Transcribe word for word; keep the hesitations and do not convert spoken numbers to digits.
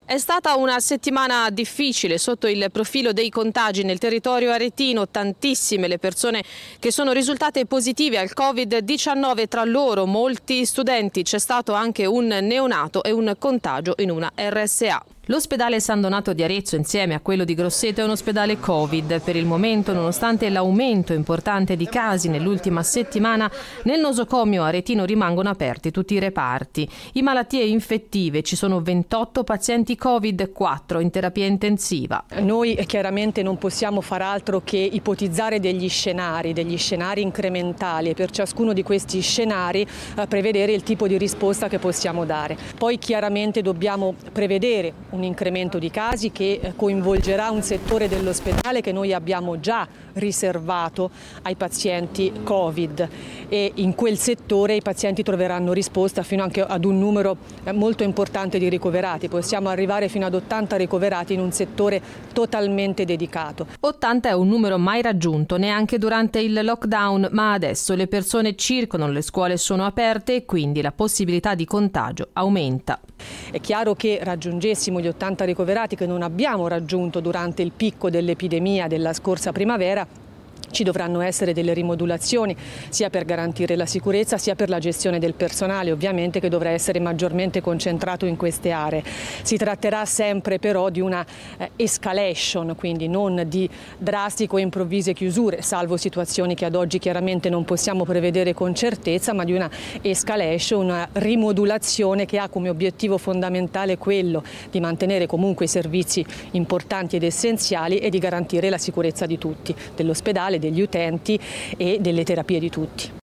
È stata una settimana difficile sotto il profilo dei contagi nel territorio aretino, tantissime le persone che sono risultate positive al Covid diciannove, tra loro molti studenti, c'è stato anche un neonato e un contagio in una R S A. L'ospedale San Donato di Arezzo insieme a quello di Grosseto è un ospedale Covid. Per il momento, nonostante l'aumento importante di casi nell'ultima settimana, nel nosocomio aretino rimangono aperti tutti i reparti. In malattie infettive ci sono ventotto pazienti Covid, quattro in terapia intensiva. Noi chiaramente non possiamo far altro che ipotizzare degli scenari, degli scenari incrementali e per ciascuno di questi scenari eh, prevedere il tipo di risposta che possiamo dare. Poi chiaramente dobbiamo prevedere un incremento di casi che coinvolgerà un settore dell'ospedale che noi abbiamo già riservato ai pazienti Covid e in quel settore i pazienti troveranno risposta fino anche ad un numero molto importante di ricoverati. Possiamo arrivare fino ad ottanta ricoverati in un settore totalmente dedicato. ottanta è un numero mai raggiunto neanche durante il lockdown, ma adesso le persone circolano, le scuole sono aperte e quindi la possibilità di contagio aumenta. È chiaro che raggiungessimo gli ottanta ricoverati che non abbiamo raggiunto durante il picco dell'epidemia della scorsa primavera, ci dovranno essere delle rimodulazioni sia per garantire la sicurezza sia per la gestione del personale, ovviamente, che dovrà essere maggiormente concentrato in queste aree. Si tratterà sempre però di una eh, escalation, quindi non di drastiche o improvvise chiusure, salvo situazioni che ad oggi chiaramente non possiamo prevedere con certezza, ma di una escalation, una rimodulazione che ha come obiettivo fondamentale quello di mantenere comunque i servizi importanti ed essenziali e di garantire la sicurezza di tutti, dell'ospedale, degli utenti e delle terapie di tutti.